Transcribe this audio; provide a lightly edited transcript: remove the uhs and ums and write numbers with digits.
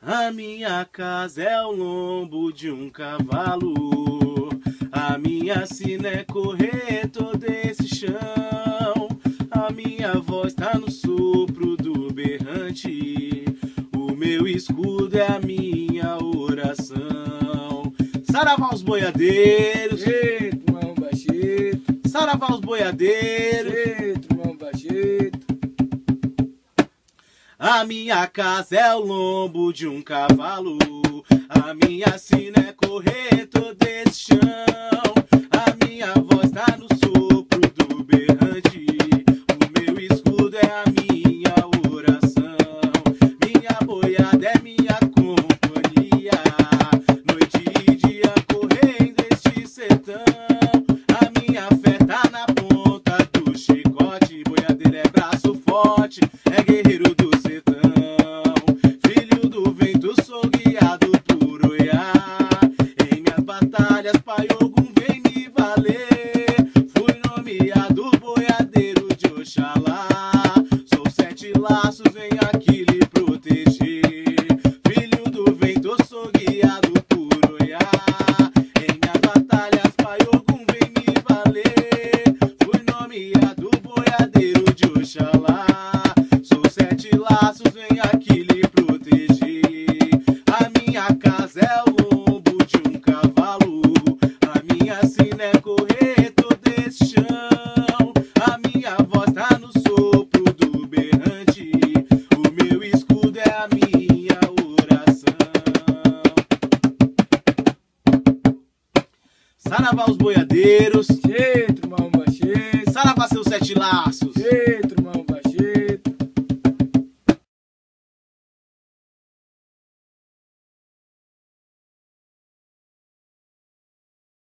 A minha casa é o lombo de um cavalo. A minha sina é correr todo esse chão. A minha voz tá no sopro do berrante. O meu escudo é a minha oração. Saravá os boiadeiros, Cheito, mão baixito. saravá os boiadeiros. Cheito, mão baixito. A minha casa é o lombo de um cavalo. A minha sina é correr todo esse chão. A minha voz tá no sopro do berrante. O meu escudo é a minha oração. Minha boiada é minha companhia. Noite e dia correndo este sertão. A minha fé tá na ponta do chicote. Boiadeiro é braço forte, é guerreiro do sertão. Filho do vento, sou guiado por Oiá. Em minhas batalhas, Pai Ogum vem me valer. Fui nomeado boiadeiro de Oxalá. Sou 7 laços, vem aqui lhe proteger. Filho do vento, sou guiado por Oiá. Em minhas batalhas, Pai Ogum vem me valer. Fui nomeado boiadeiro de Oxalá. Sou 7 laços, vem aqui lhe proteger. A minha casa é o lombo de um cavalo. A minha sina é correr todo esse chão. A minha voz tá no sopro do berrante. O meu escudo é a minha oração. Saravá os boiadeiros, Cheito, mão baixito. saravá seus 7 laços.